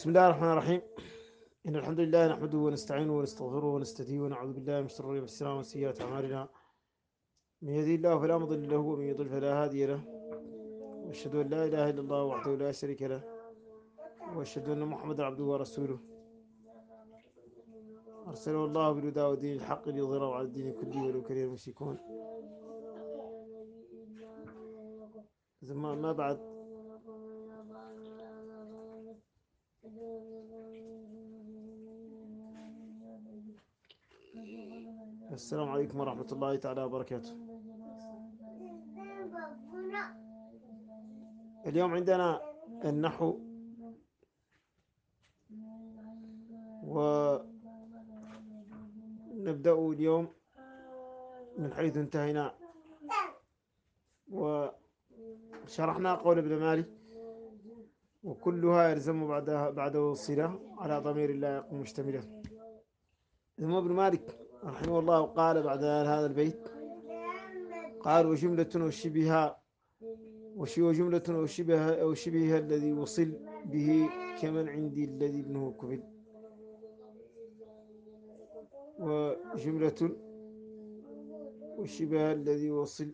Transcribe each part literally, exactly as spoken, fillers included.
بسم الله الرحمن الرحيم. إن الحمد لله نحمده ونستعينه ونستغفره ونستهديه ونعوذ بالله من شرور أنفسنا ومن سيئات أعمالنا. من يهدي الله فلا مضل له ومن يضلل فلا هادي له. وأشهد أن لا إله إلا الله وحده لا شريك له وأشهد أن محمدا عبده ورسوله أرسله الله بالهدى ودين الحق ليظهره على الدين كله ولو كره المشركون. ثم ما بعد، السلام عليكم ورحمة الله تعالى وبركاته. اليوم عندنا النحو، ونبدأ اليوم من حيث انتهينا، وشرحنا قول ابن مالك: وكلها يلزم بعدها بعده صلة على ضمير لا يقوم مشتملا. ثم ابن مالك رحمه الله قال بعد هذا البيت، قال: وجملة وشبهها وجملة وشبهها أو شبهها الذي وصل به كمن عندي الذي ابنه كفل. وجملة وشبهها الذي وصل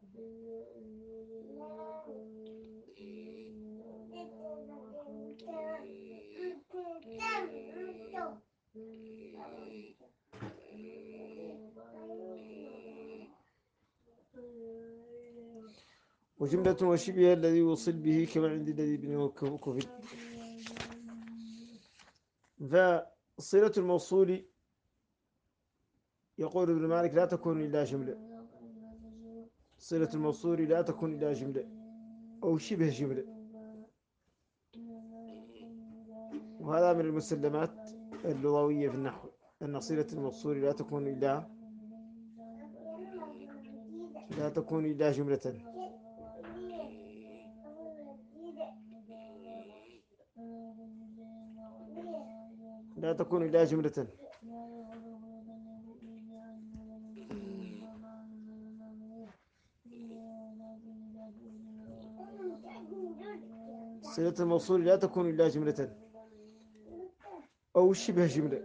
وجملة وشبهها الذي وصل به كمن عندي الذي ابنه كفل. فصلة الموصول يقول ابن مالك لا تكون إلا جملة. صلة الموصول لا تكون إلا جملة أو شبه جملة، وهذا من المسلمات اللغوية في النحو، أن صلة الموصول لا تكون إلا لا تكون إلا جملة. لا تكون إلا جملة. صلة الموصول لا تكون إلا جملة أو شبه جملة.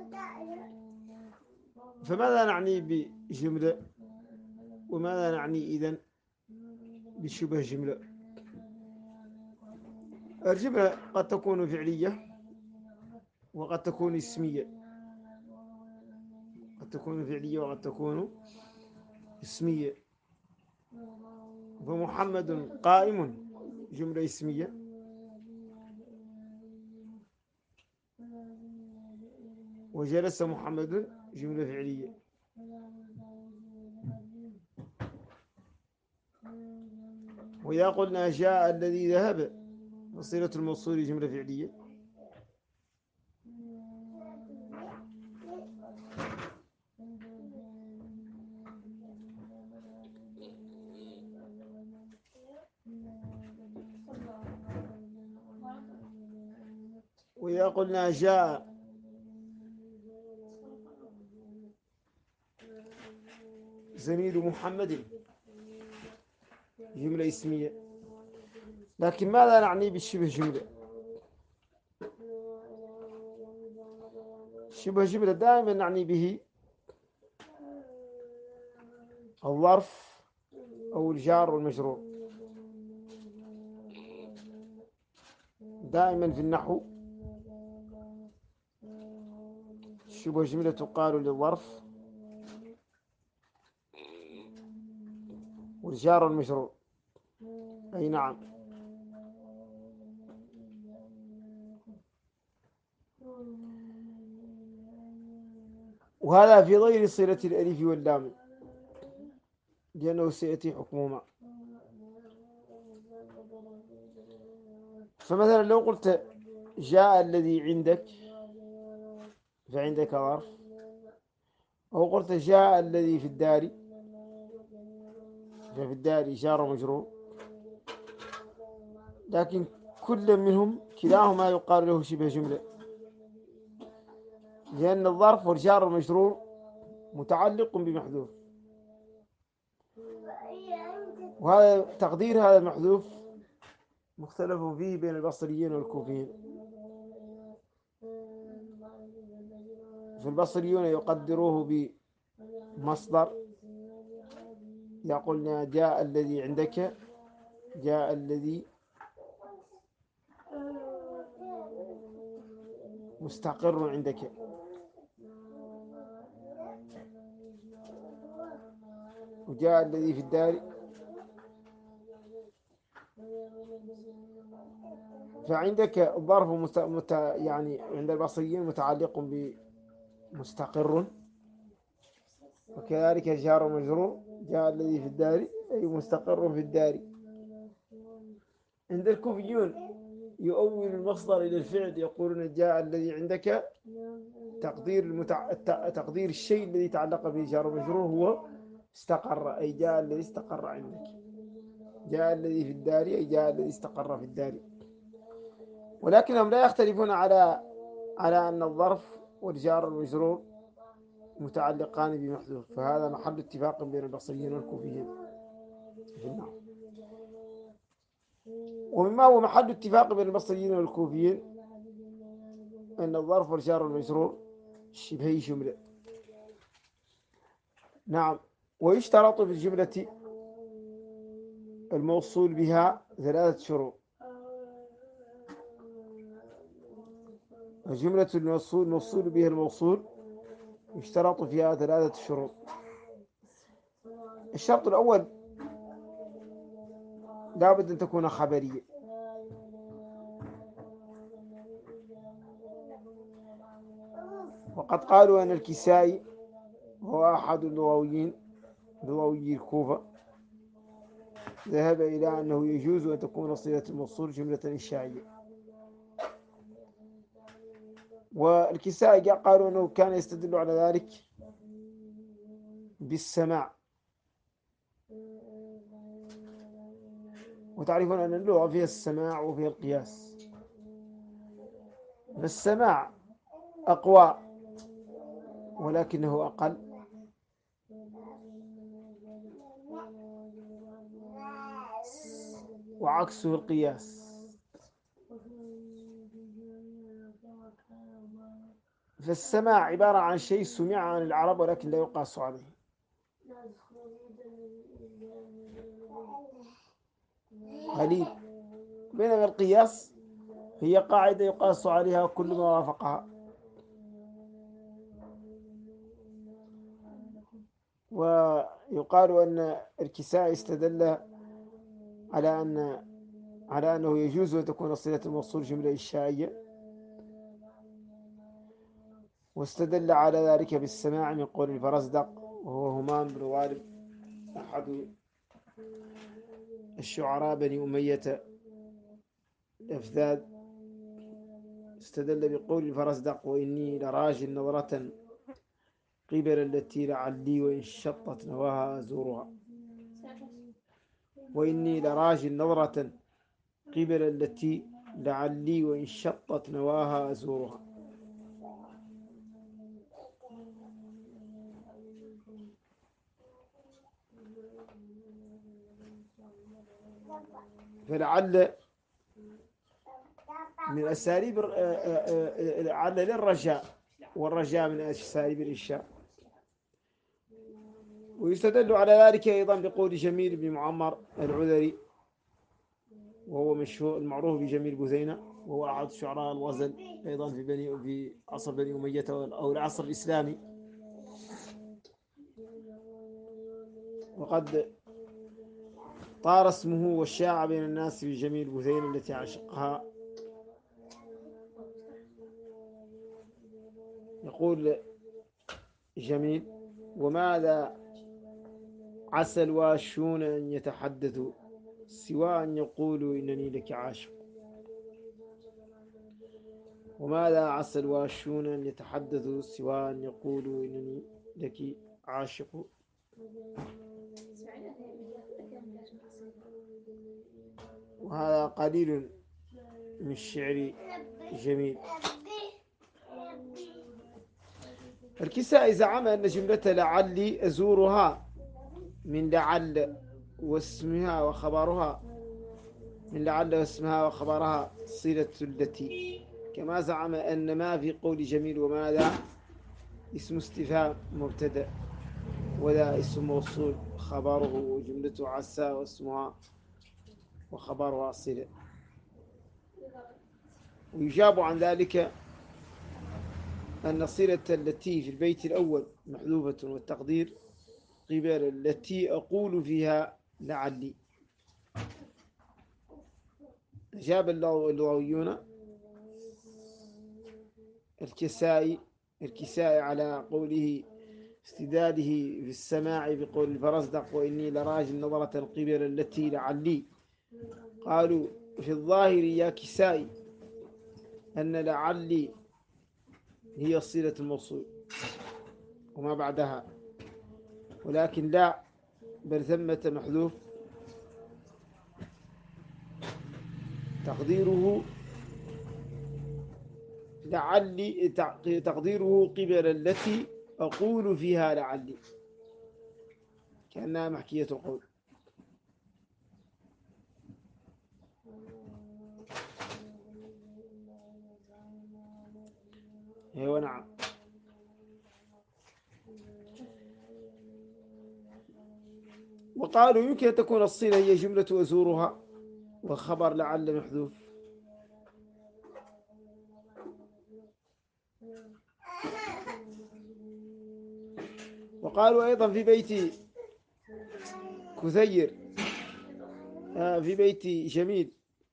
فماذا نعني بجملة، وماذا نعني إذن بشبه جملة؟ الجملة قد تكون فعلية وقد تكون اسمية. قد تكون فعلية وقد تكون اسمية. فمحمد قائم جملة اسمية، وجلس محمد جملة فعلية. وإذا قلنا جاء الذي ذهب، وصلة الموصول جملة فعلية. وإذا قلنا جاء زميل محمد جملة اسمية. لكن ماذا نعني بالشبه جملة؟ شبه جملة دائما نعني به الظرف أو الجار والمجرور. دائما في النحو شبه جملة تقال للظرف والجار والمجرور. أي نعم. وهذا في غير صلة الألف واللام، لأنه سيأتي حكمهما. فمثلا لو قلت جاء الذي عندك، فعندك ظرف. أو قلت جاء الذي في الدار، ففي الدار جار ومجرور. لكن كل منهم كلاهما يقال له شبه جملة، لأن الظرف والجار والمجرور متعلق بمحذوف، وهذا تقدير هذا المحذوف مختلف فيه بين البصريين والكوفيين. فالبصريون يقدروه بمصدر، يقولنا جاء الذي عندك، جاء الذي مستقر عندك. وجاء الذي في الدار، فعندك الظرف مت... مت... يعني عند البصريين متعلق بمستقر، وكذلك جار ومجرور، جاء الذي في الدار أي مستقر في الدار. عند الكوفيون يؤول المصدر إلى الفعل، يقولون جاء الذي عندك تقدير المتع... تقدير الشيء الذي تعلق به جار ومجرور هو استقر، أي جاء الذي استقر عندك. جاء الذي في الدار أي جاء الذي استقر في الدار. ولكنهم لا يختلفون على على أن الظرف والجار والمجرور متعلقان بمحذوف، فهذا محل اتفاق بين البصريين والكوفيين في النحو. ومما هو محل اتفاق بين البصريين والكوفيين أن الظرف والجار والمجرور شبهي جملة. نعم. ويشترط في الجملة الموصول بها ثلاثة شروط. الجملة الموصول موصول بها الموصول يشترط فيها ثلاثة شروط. الشرط الأول لابد أن تكون خبرية، وقد قالوا أن الكسائي هو أحد اللغويين لغوي الكوفة ذهب إلى أنه يجوز أن تكون صلة الموصول جملة إنشائية. والكسائي قالوا أنه كان يستدل على ذلك بالسماع، وتعرفون أن اللغة فيها السماع وفيها القياس، فالسماع أقوى ولكنه أقل، وعكسه القياس. فالسماع عبارة عن شيء سمع عن العرب ولكن لا يقاس عليه، قليل. بينما القياس هي قاعدة يقاس عليها كل ما وافقها. ويقال أن الكسائي استدل على أن على أنه يجوز أن تكون صلة الموصول جملة إنشائية، واستدل على ذلك بالسماع من قول الفرزدق وهو همام بن غالب أحد الشعراء بني أمية الأفذاذ. استدل بقول الفرزدق وإني لراج نظرة قبل التي لعلي وإن شطت نواها أزورها. وإني لراج نظرة قبل التي لعلي وإن شطت نواها أزورها. فلعل من أساليب لعل للرجاء، والرجاء من أساليب الإنشاء. ويستدل على ذلك أيضا بقول جميل بن معمر العذري وهو مشهور المعروف بجميل بثينة، وهو أحد شعراء الغزل أيضا في بني في عصر بني أمية أو العصر الإسلامي. وقد طار اسمه والشاع بين الناس بجميل بثينة التي عشقها. يقول جميل: وماذا عسى الواشون أن يتحدثوا سوى أن يقولوا إنني لك عاشق. وماذا عسى الواشون أن يتحدثوا سوى أن يقولوا إنني لك عاشق. وهذا قليل من الشعر جميل. الكسائي زعم أن جملة لعلي أزورها من لعل واسمها وخبرها من لعل واسمها وخبرها صلة التي، كما زعم أن ما في قول جميل وماذا اسم استفهام مبتدأ، ولا اسم موصول خبره وجملته عسى واسمها وخبرها صلة. ويجاب عن ذلك أن الصلة التي في البيت الأول محذوفة، والتقدير قبل التي أقول فيها لعلي. أجاب اللغويون الكسائي الكسائي على قوله استداده في السماع بقول الفرزدق وإني لراج نظرة قبل التي لعلي. قالوا في الظاهر يا كسائي أن لعلي هي صلة الموصول وما بعدها، ولكن لا، بل ثمة محذوف تقديره لعلي تقديره قبل التي أقول فيها لعلي، كأنها محكية القول. ايوه نعم. وقالوا يمكن أن تكون الصلة هي جملة أزورها وخبر لعل محذوف. وقالوا أيضا في بيت كثير آه في بيت جميل،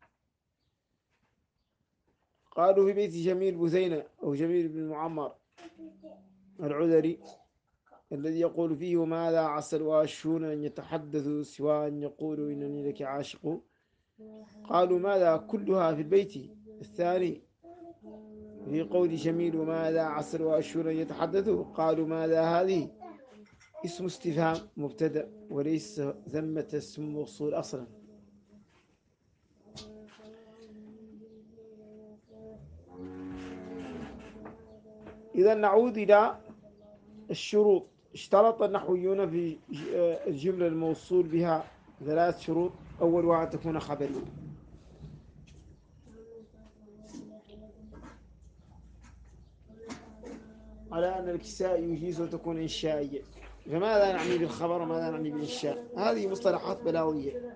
قالوا في بيت جميل بثينة أو جميل بن معمر العذري الذي يقول فيه وماذا عسى الواشون أن يتحدثوا سوى أن يقولوا إنني لك عاشق. قالوا ماذا كلها في البيت الثاني في قول جميل وماذا عسى الواشون أن يتحدثوا. قالوا ماذا هذه اسم استفهام مبتدأ وليس ثمة اسم موصول أصلا. إذا نعود إلى الشروط. اشترط النحويون في الجملة الموصول بها ثلاث شروط. أولها أن تكون خبرية، على أن الكساء يجيز أن تكون إنشائية. فماذا نعني بالخبر وماذا نعني بالإنشاء؟ هذه مصطلحات بلاغية.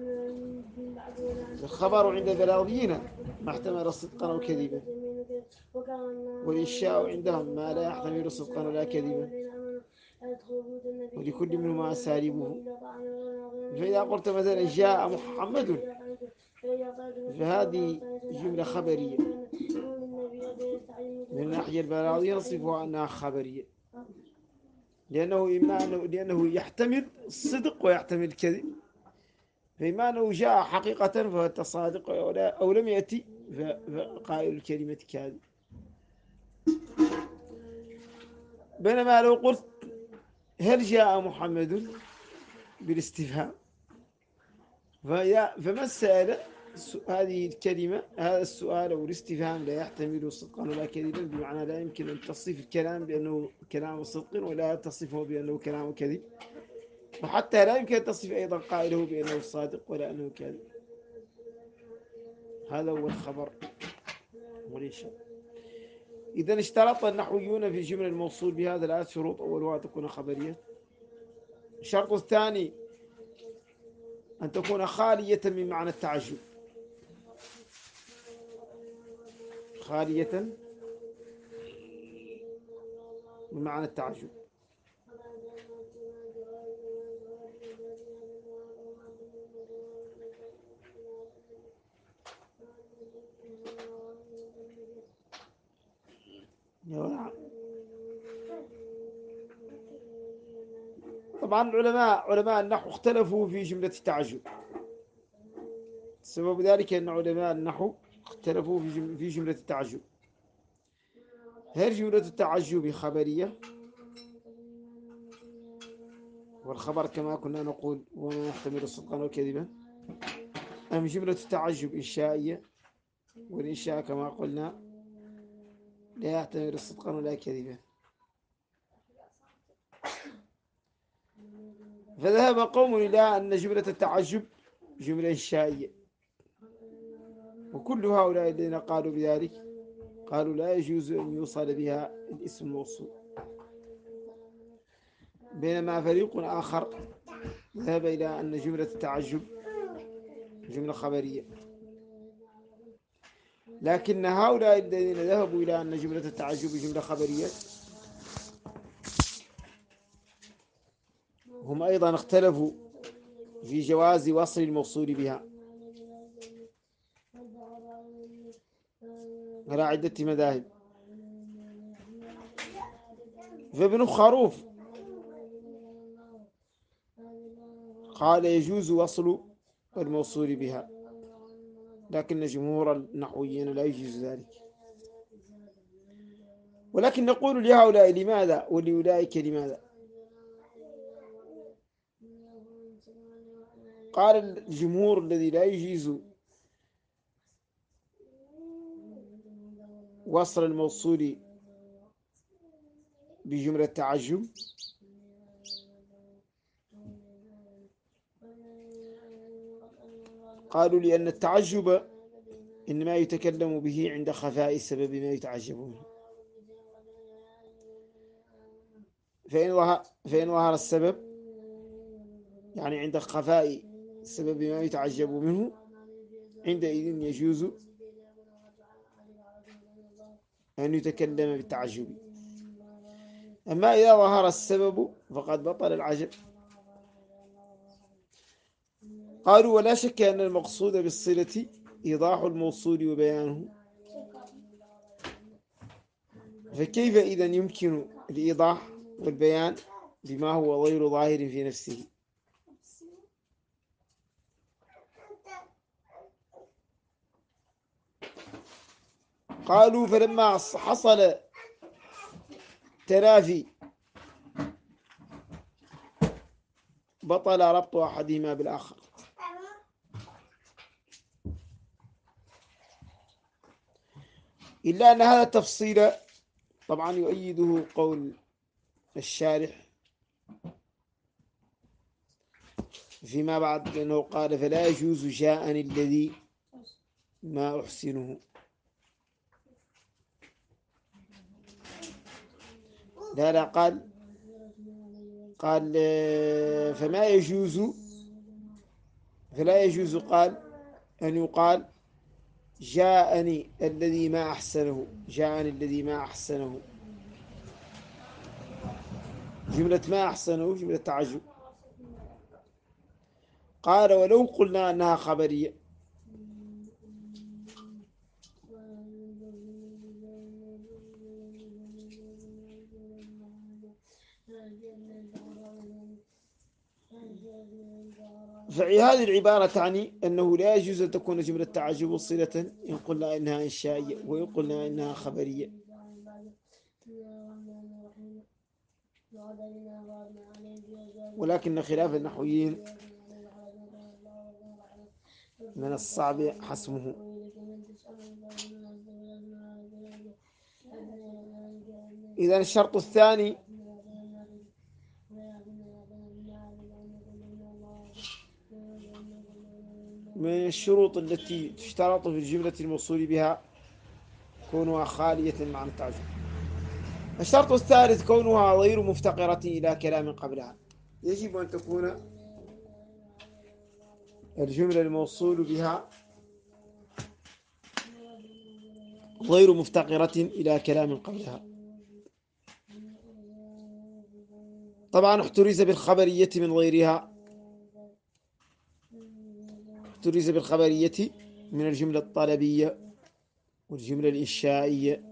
الخبر عند البلاغيين ما احتمل صدقا أو كذبا، والإنشاء عندهم ما لا يحتمل صدقا ولا كذبا، ولكل منهما أساليبه. فإذا قلت مثلا جاء محمد فهذه جملة خبرية من الناحية البلاغية، نصفها أنها خبرية لأنه إما أنه لأنه يحتمل الصدق ويحتمل الكذب. فإما أنه جاء حقيقة فهو صادق أو لم يأتي فقائل الكلمة كاذب. بينما لو قلت هل جاء محمد بالاستفهام فما السائل هذه الكلمة، هذا السؤال أو الاستفهام لا يحتمل صدقا ولا كذبا، بمعنى لا يمكن أن تصف الكلام بأنه كلام صدق ولا تصفه بأنه كلام كذب، وحتى لا يمكن أن تصف أيضا قائله بأنه صادق ولا أنه كاذب. هذا هو الخبر والإنشاء. إذا اشترط النحويون في الجملة الموصول بها ثلاث شروط. أولها تكون خبرية. الشرط الثاني أن تكون خالية من معنى التعجب، خالية من معنى التعجب. طبعا العلماء علماء النحو اختلفوا في جملة التعجب. سبب ذلك أن علماء النحو اختلفوا في جملة التعجب. هل جملة التعجب خبرية والخبر كما كنا نقول وما يحتمل صدقا وكذبا، أم جملة التعجب إنشائية والإنشاء كما قلنا لا يحتمل صدقا ولا كذبا؟ فذهب قوم إلى أن جملة التعجب جملة إنشائية، وكل هؤلاء الذين قالوا بذلك قالوا لا يجوز أن يوصل بها الاسم الموصول. بينما فريق آخر ذهب إلى أن جملة التعجب جملة خبرية. لكن هؤلاء الذين ذهبوا إلى أن جملة التعجب جملة خبرية هم أيضا اختلفوا في جواز وصل الموصول بها على عدة مذاهب. فابن خروف قال يجوز وصل الموصول بها، لكن جمهور النحويين لا يجوز ذلك. ولكن نقول لهؤلاء لماذا ولأولئك لماذا؟ قال الجمهور الذي لا يجوز وصل الموصول بجملة تعجب قالوا لأن التعجب إنما يتكلم به عند خفاء سبب ما يتعجب منه، فإن ظهر, فإن ظهر السبب يعني عند خفاء سبب ما يتعجب منه عندئذ يجوز أن يتكلم بالتعجب. أما إذا ظهر السبب فقد بطل العجب. قالوا ولا شك أن المقصود بالصلة إيضاح الموصول وبيانه، فكيف إذا يمكن الإيضاح والبيان بما هو غير ظاهر في نفسه؟ قالوا فلما حصل تنافي بطل ربط أحدهما بالآخر. إلا أن هذا التفصيل طبعا يؤيده قول الشارح فيما بعد، لأنه قال فلا يجوز جاءني الذي ما أحسنه. لا لا قال قال فما يجوز فلا يجوز قال أن يقال جاءني الذي ما أحسنه جاءني الذي ما أحسنه. جملة ما أحسنه جملة تعجب. قال ولو قلنا أنها خبرية فهذه العبارة تعني أنه لا يجوز أن تكون جملة تعجب صلة إن قلنا إنها إنشائية وإن قلنا إنها خبرية. ولكن خلاف النحويين من الصعب حسمه. إذن الشرط الثاني من الشروط التي تشترط في الجملة الموصول بها كونها خالية من معنى التعجب. الشرط الثالث كونها غير مفتقرة إلى كلام قبلها. يجب أن تكون الجملة الموصول بها غير مفتقرة إلى كلام قبلها. طبعا احترز بالخبرية من غيرها، احترز بالخبرية من الجملة الطلبية والجملة الإنشائية.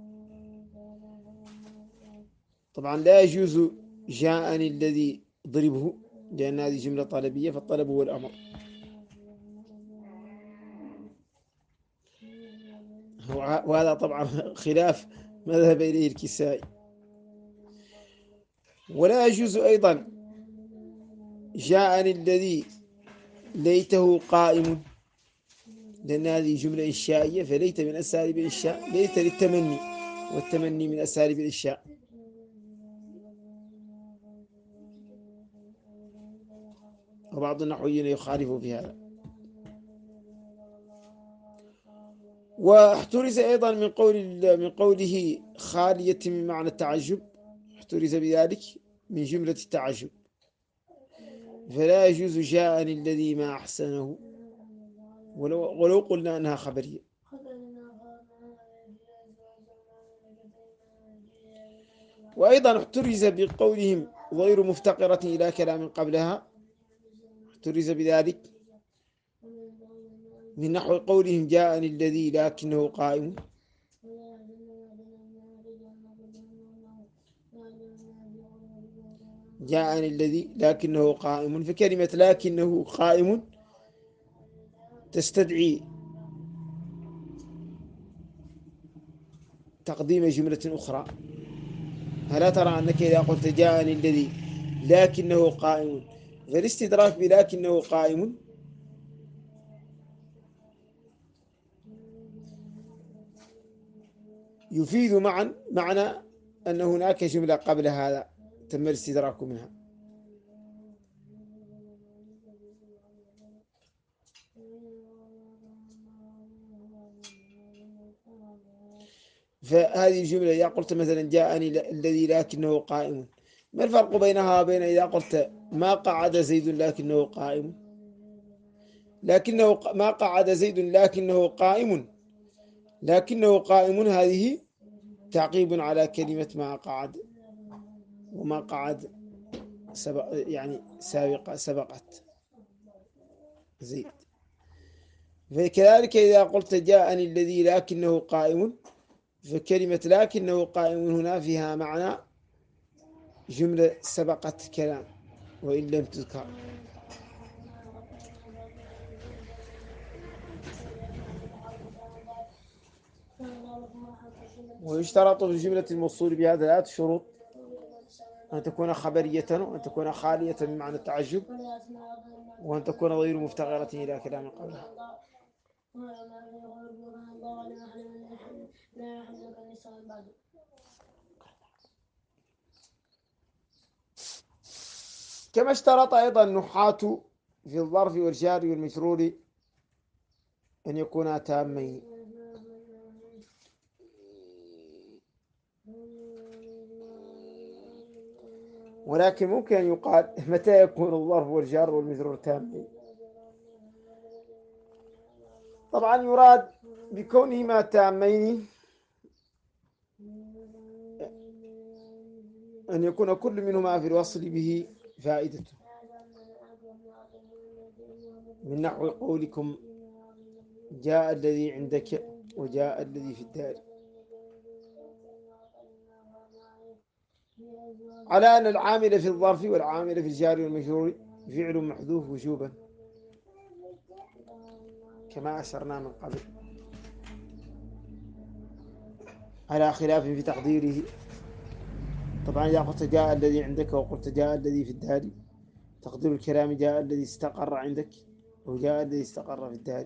طبعا لا يجوز جاءني الذي ضربه لأن هذه جملة طلبية، فالطلب هو الأمر. وهذا طبعا خلاف مذهب إليه الكسائي. ولا يجوز أيضا جاءني الذي ليته قائم لأن هذه جملة إنشائية، فليت من أساليب الإنشاء، ليت للتمني والتمني من أساليب الإنشاء. وبعض النحويين يخالفوا في هذا. واحترز أيضا من قول من قوله خالية من معنى التعجب، احترز بذلك من جملة التعجب، فلا يجوز جاءني الذي ما أحسنه ولو, ولو قلنا أنها خبرية. وأيضا احترز بقولهم غير مفتقرة إلى كلام قبلها، احترز بذلك من نحو قولهم جاءني الذي لكنه قائم، جاءني الذي لكنه قائم، فكلمة لكنه قائم تستدعي تقديم جملة أخرى. ألا ترى أنك إذا قلت جاءني الذي لكنه قائم، فالاستدراك بلكنه قائم يفيد معا معنى أن هناك جملة قبل هذا تم الاستدراك منها. فهذه الجملة إذا قلت مثلا جاءني الذي لكنه قائم، ما الفرق بينها وبين إذا قلت ما قعد زيد لكنه قائم؟ لكنه ما قعد زيد لكنه قائم، لكنه قائم هذه تعقيب على كلمة ما قعد، وما قعد سبق يعني سابقة سبقت زيد. فكذلك إذا قلت جاءني الذي لكنه قائم، فكلمة لكنه قائم هنا فيها معنى جملة سبقت كلام وإن لم تذكر. ويشترط في الجملة الموصول بهذا ثلاث شروط: أن تكون خبرية، وأن تكون خالية من معنى التعجب، وأن تكون غير مفتقرة إلى كلام قبلها. كما اشترط أيضا النحاة في الظرف والجار والمجرور أن يكونا تامين. ولكن ممكن أن يقال متى يكون الظرف والجار والمجرور تامين؟ طبعا يراد بكونهما تامين أن يكون كل منهما في الوصل به فائدته، من نحو قولكم جاء الذي عندك وجاء الذي في الدار، على أن العامل في الظرف والعامل في الجار والمجرور فعل محذوف وجوبا كما أشرنا من قبل، على خلاف في تقديره. طبعا إذا قلت جاء الذي عندك وقلت جاء الذي في الدار، تقدير الكلام جاء الذي استقر عندك وجاء الذي استقر في الدار،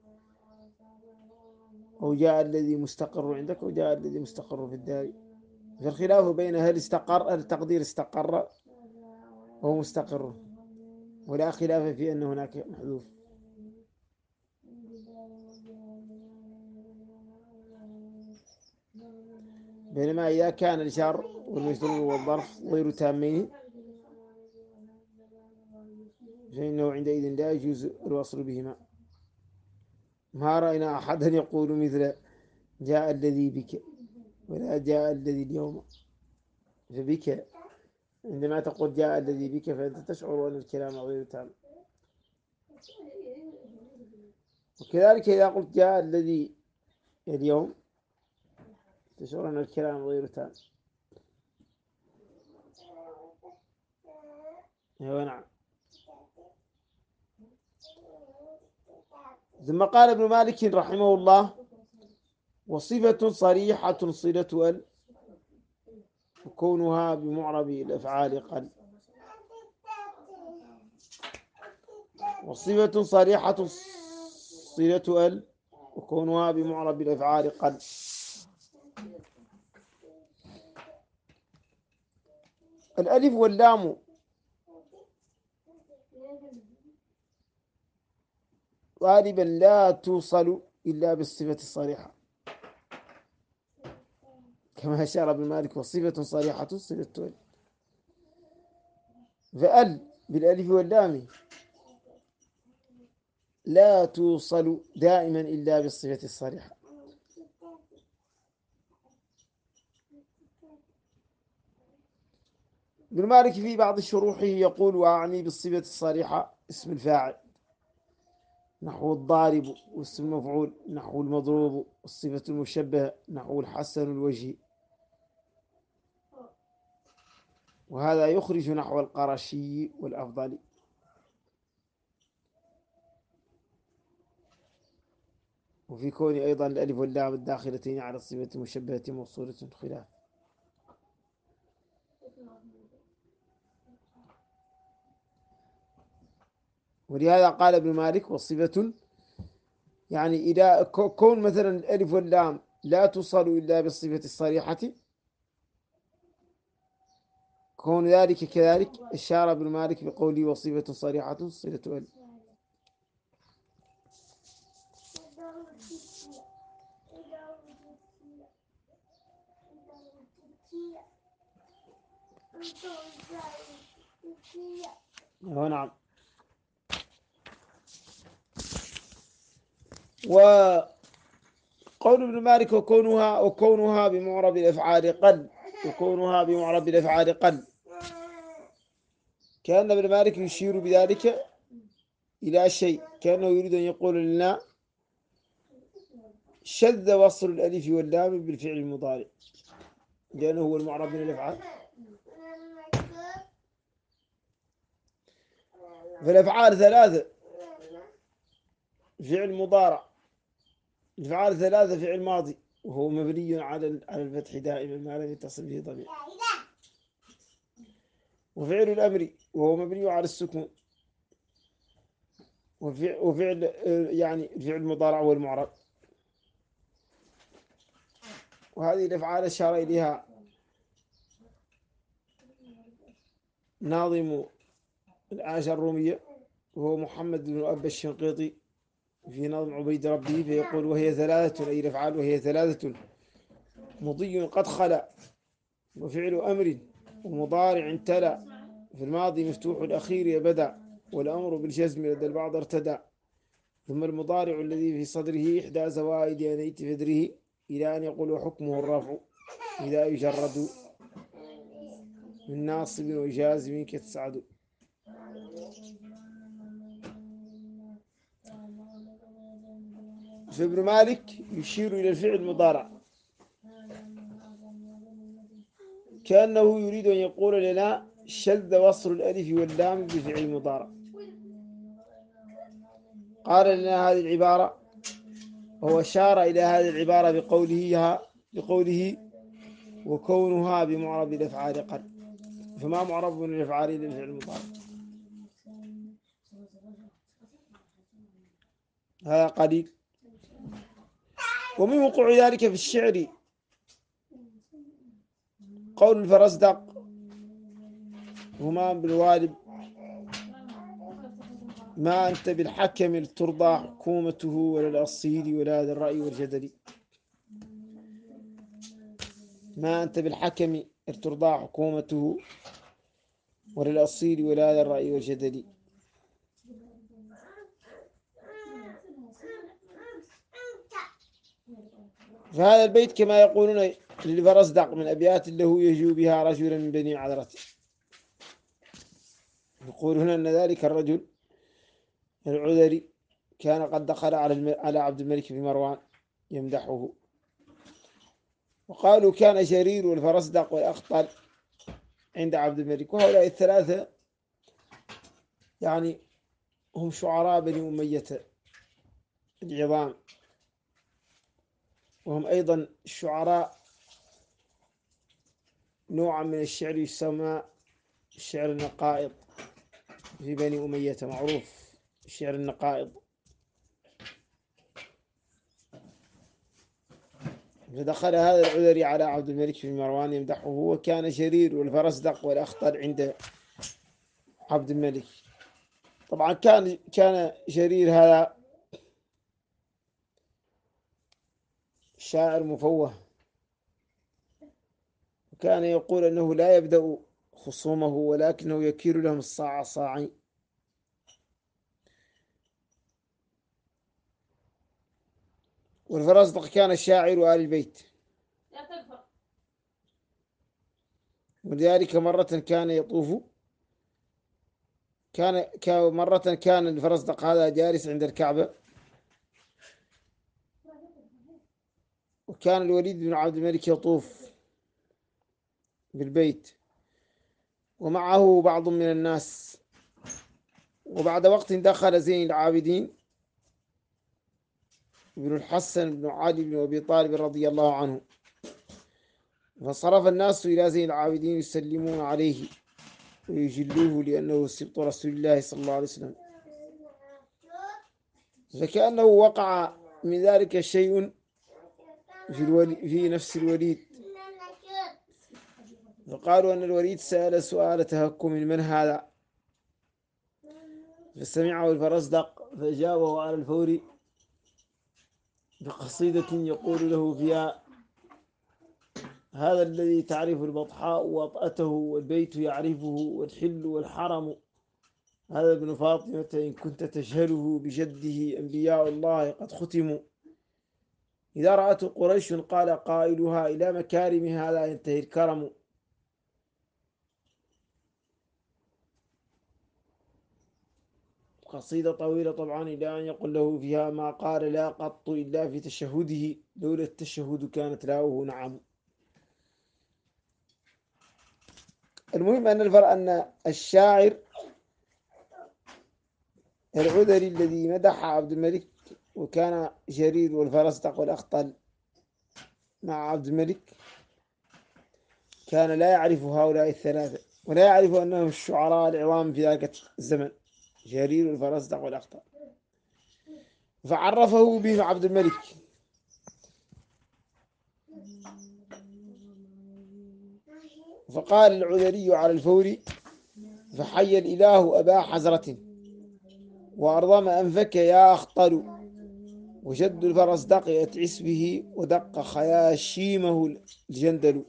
أو جاء الذي مستقر عندك وجاء الذي مستقر في الدار. فالخلاف بين هل استقر التقدير استقر أو مستقر، ولا خلاف في أن هناك محذوف. بينما إذا كان الجار والمجرور والظرف غير تامين فإنه عندئذ لا يجوز الوصل بهما. ما رأينا أحدا يقول مثل جاء الذي بك ولا جاء الذي اليوم. فبك عندما تقول جاء الذي بك فأنت تشعر أن الكلام غير تام. وكذلك إذا قلت جاء الذي اليوم تشعر أن الكلام غير تام. أيوة نعم. ثم قال ابن مالك رحمه الله: وصفة صريحة صلة ال وكونها بمعرب الأفعال قل. وصفة صريحة صلة ال وكونها بمعرب الأفعال قل. الألف واللام غالبا لا توصل إلا بالصفة الصريحة، كما أشار ابن مالك: وصفة صريحة صلة ال. فأل بالألف واللام لا توصل دائما إلا بالصفة الصريحة. ابن مالك في بعض شروحه يقول وأعني بالصفة الصريحة اسم الفاعل نحو الضارب، واسم المفعول نحو المضروب، والصفة المشبهة نحو الحسن الوجه، وهذا يخرج نحو القرشي والأفضل. وفي كون أيضا الألف واللام الداخلتين على الصفة المشبهة موصولة خلاف. ولهذا قال ابن مالك والصفة يعني إذا كون مثلا الألف واللام لا توصل إلا بالصفة الصريحة، كون ذلك كذلك أشار ابن مالك بقوله وصفة صريحة صلة ألف. نعم. وقول ابن مالك وكونها وكونها بمعرب الأفعال قل وكونها بمعرب الأفعال قل، كأن ابن مالك يشير بذلك إلى شيء، كأنه يريد أن يقول لنا شذ وصل الألف واللام بالفعل المضارع لأنه هو المعرب من الأفعال. فالأفعال ثلاثة: فعل مضارع، الأفعال ثلاثة: فعل ماضي وهو مبني على على الفتح دائما ما لم يتصل به ضمير، وفعل الأمر وهو مبني على السكون، وفعل يعني الفعل المضارع والمعرب. وهذه الأفعال أشار إليها ناظم العاشر الرومية وهو محمد بن أبا الشنقيطي في نظم عبيد ربه، فيقول وهي ثلاثة، أي الأفعال وهي ثلاثة: مضي قد خلا، وفعل أمر، ومضارع تلا، في الماضي مفتوح الأخير بدا، والأمر بالجزم لدى البعض ارتدى، ثم المضارع الذي في صدره إحدى زوائد أنيت فدره، إلى أن يقول وحكمه الرفع إذا يجرد من ناصب وجازم كتسعد. فابن مالك يشير إلى الفعل المضارع كأنه يريد أن يقول لنا شذ وصل الألف واللام بفعل المضارع. قال لنا هذه العبارة، هو أشار إلى هذه العبارة بقوله بقوله وكونها بمعرب الأفعال قل، فما معرب من الأفعال إلا الفعل المضارع. هذا قليل. ومن وقوع ذلك في الشعر قول الفرزدق هما بالوالد ما أنت بالحكم ترضى حكومته ولا الأصيل ولا ذا الرأي والجدل. ما أنت بالحكم ترضى حكومته ولا الأصيل ولا ذا الرأي والجدل. فهذا البيت كما يقولون للفرزدق من أبيات له يجو بها رجلا من بني عذرته. يقول هنا أن ذلك الرجل العذري كان قد دخل على على عبد الملك بن مروان يمدحه، وقالوا كان جرير والفرزدق والأخطل عند عبد الملك، وهؤلاء الثلاثة يعني هم شعراء بني أمية العظام، وهم أيضا شعراء نوعا من الشعر يسمى الشعر النقائض في بني أمية، معروف الشعر النقائض. فدخل هذا العذري على عبد الملك بن مروان يمدحه، وكان جرير والفرزدق والأخطل عند عبد الملك. طبعا كان كان جرير هذا شاعر مفوه، وكان يقول أنه لا يبدأ خصومه ولكنه يكيل لهم الصاع صاعين. والفرزدق كان شاعر آل البيت، ولذلك مرة كان يطوف كان مرة كان الفرزدق هذا جالس عند الكعبة، وكان الوليد بن عبد الملك يطوف بالبيت ومعه بعض من الناس. وبعد وقت دخل زين العابدين بن الحسن بن علي بن أبي طالب رضي الله عنه، فصرف الناس إلى زين العابدين يسلمون عليه ويجلوه لأنه سبط رسول الله صلى الله عليه وسلم، فكأنه وقع من ذلك شيء في, الولي في نفس الوليد، فقالوا أن الوليد سأل سؤال تهكم من هذا، فسمعه الفرزدق فأجابه على الفور بقصيدة يقول له فيها: هذا الذي تعرف البطحاء وطأته والبيت يعرفه والحل والحرم، هذا ابن فاطمة إن كنت تجهله بجده أنبياء الله قد ختموا، إذا رأت قريش قال قائلها إلى مكارم هذا ينتهي الكرم. قصيدة طويلة طبعا، إلى أن يقول له فيها ما قال لا قط إلا في تشهده، لولا التشهد كانت لاؤه نعم. المهم أن الفرق أن الشاعر العذري الذي مدح عبد الملك وكان جرير والفرزدق والأخطل مع عبد الملك كان لا يعرف هؤلاء الثلاثة، ولا يعرف أنهم الشعراء العظام في ذلك الزمن، جرير والفرزدق والأخطل، فعرفه بهم عبد الملك. فقال العذري على الفور: فحي الإله أبا حزرة وأرضم أنفك يا أخطل، وجد الفرزدق يتعس به ودق خياشيمه الجندل.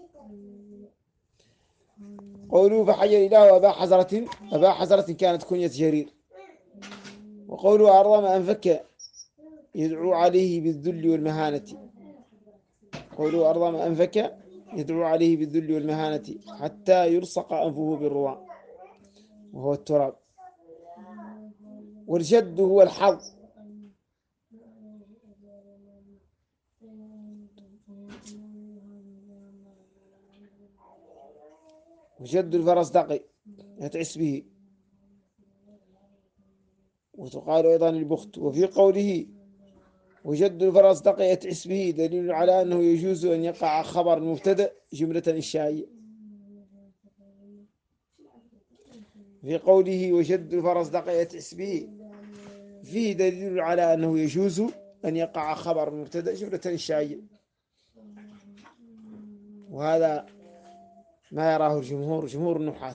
قولوا فحي الإله أبا حزرة، أبا حزرة كانت كنية جرير. وقولوا أرضم أنفك يدعو عليه بالذل والمهانة، قولوا أرضم أنفك يدعو عليه بالذل والمهانة حتى يلصق أنفه بالروان وهو التراب. والجد هو الحظ، وجد الفرزدق يتعس به، وتقال أيضا البخت. وفي قوله وجد الفرزدق يتعس به دليل على أنه يجوز أن يقع خبر مبتدأ جملة إنشائية. في قوله وجد الفرزدق يتعس به فيه دليل على أنه يجوز أن يقع خبر مبتدأ جملة إنشائية، وهذا ما يراه الجمهور، جمهور النحاة.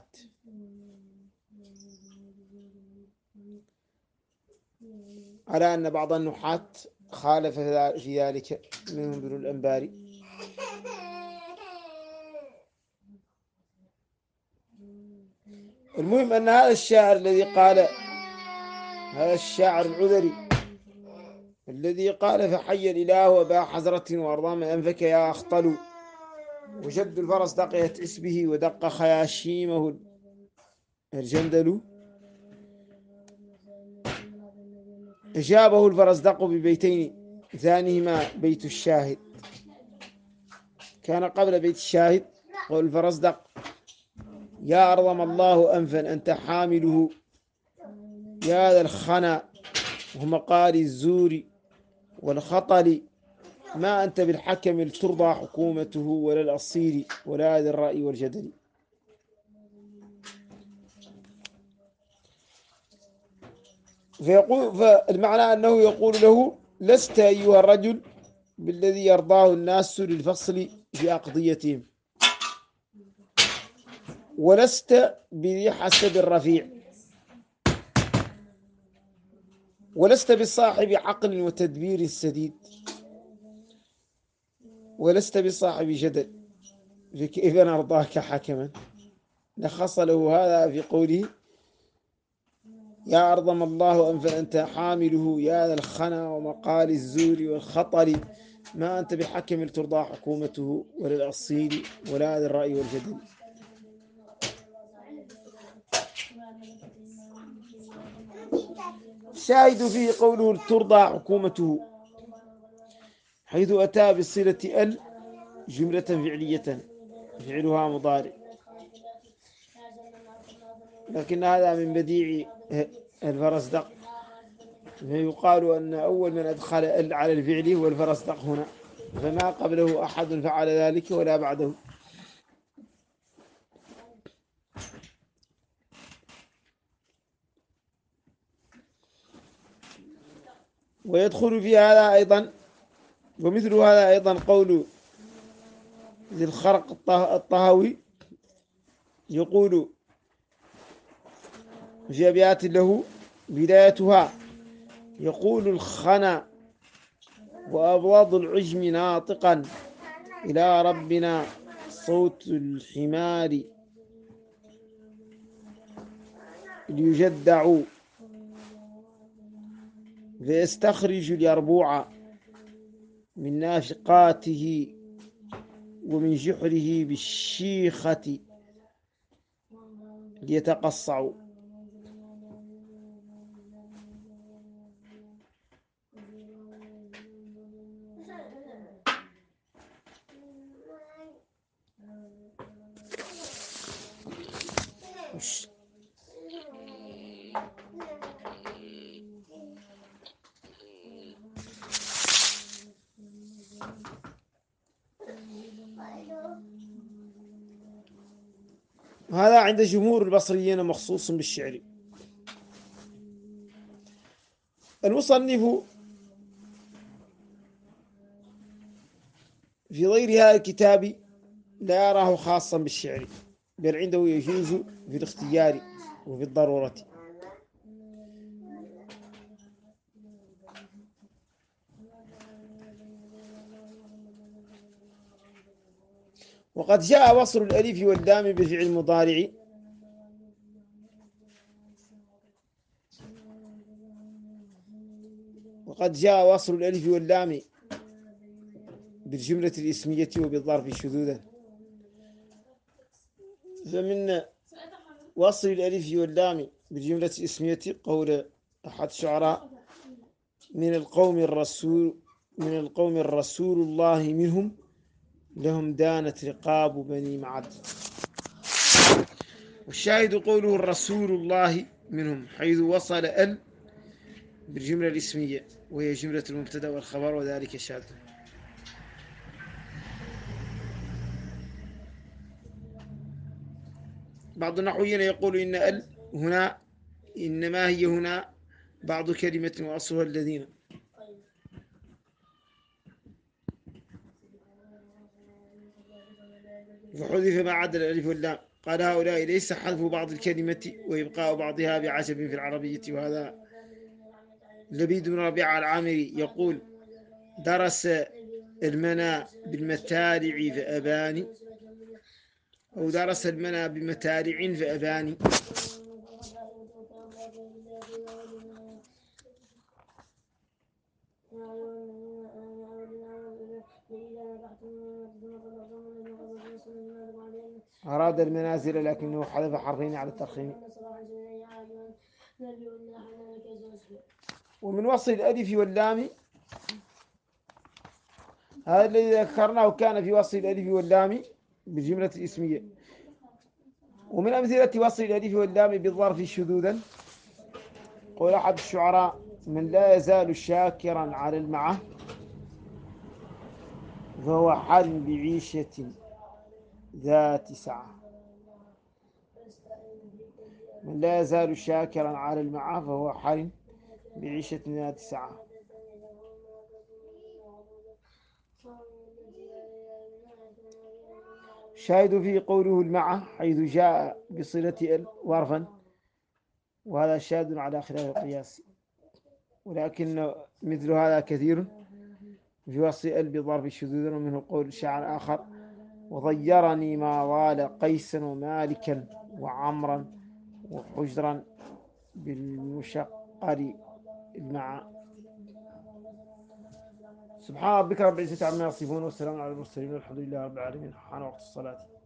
على أن بعض النحاة خالف في ذلك منهم ابن الأنباري. المهم أن هذا الشاعر الذي قال، هذا الشاعر العذري الذي قال فحي الإله أبا حزرة وأرضام أنفك يا أخطل، وجد الفرزدق يتعس به ودق خياشيمه الجندل، أجابه الفرزدق ببيتين، ثانيهما بيت الشاهد. كان قبل بيت الشاهد قول الفرزدق: يا أرضم الله أنفا أنت حامله، يا ذا الخنا ومقال الزور والخطل، ما أنت بالحكم لترضى حكومته ولا الأصيل ولا ذي الرأي والجدل. فيقول فالمعنى أنه يقول له: لست أيها الرجل بالذي يرضاه الناس للفصل في أقضيتهم، ولست بذي حسب الرفيع، ولست بصاحب عقل وتدبير سديد، ولست بصاحب جدل، فكيف نرضاك حكما. لخص له هذا في قوله يا أرض ما الله أن فأنت حامله يا ذا الخنا ومقال الزور والخطر ما أنت بحكم لترضى حكومته ولا الأصيل ولا ذي الرأي والجدل. الشاهد فيه قوله ترضى حكومته، حيث أتى بصلة ال جملة فعلية فعلها مضارع، لكن هذا من بديع الفرزدق، فيقال أن أول من أدخل ال على الفعل هو الفرزدق هنا، فما قبله أحد فعل ذلك ولا بعده. ويدخل في هذا أيضا، ومثل هذا أيضا قول ذي الخرق الطهوي يقول في أبيات له بدايتها يقول الخنا وأبواض العجم ناطقا إلى ربنا صوت الحمار ليجدع فيستخرج اليربوع من نافقاته ومن جحره بالشيخة ليتقصع. هذا عند جمهور البصريين مخصوص بالشعر. المصنف في غير هذا الكتاب لا يراه خاصا بالشعر، بل عنده يجوز في الاختيار وفي الضرورة. وقد جاء وصل الألف واللام بفعل مضارع وقد جاء وصل الألف واللام بالجملة الاسمية وبالظرف شذوذا. فمن وصل الألف واللام بالجملة الاسمية قول أحد الشعراء من القوم الرسول من القوم الرسول الله منهم لهم دانت رقاب بني معد. والشاهد قوله الرسول الله منهم، حيث وصل ال بالجملة الاسمية وهي جملة المبتدأ والخبر وذلك شاذ. بعض النحويين يقول إن ال هنا إنما هي هنا بعض كلمة وأصلها الذين، فحذف ما عدا الألف واللام. قال هؤلاء ليس حذف بعض الكلمة وإبقاء بعضها بعجب في العربية. وهذا لبيد بن ربيعة العامري يقول درس المنى بالمتارع فأباني، أو درس المنى بمتارع فأباني. أراد المنازل لكنه حذف حرفين على الترخيم. ومن وصل الألف واللام هذا الذي ذكرناه كان في وصل الألف واللام بالجملة الاسمية. ومن أمثلة وصل الألف واللام بالظرف شذوذا قول أحد الشعراء من لا يزال شاكرا على المعه فهو حال بعيشة ذات سعة. من لا يزال شاكرا على المعه فهو حال بعيشة ذات سعة. شاهد فيه قوله المعه حيث جاء بصلة ال ظرفا، وهذا شاهد على خلاف القياس، ولكن مثل هذا كثير في وصل ال بظرف شذوذ. ومنه قول شاعر آخر وضيرني ما وال قيسا ومالكا وعمرا وحجرا بالمشقر المع. سبحان ربك رب العزة عما يصفون والسلام على المرسلين والحمد لله رب العالمين. حان وقت الصلاة.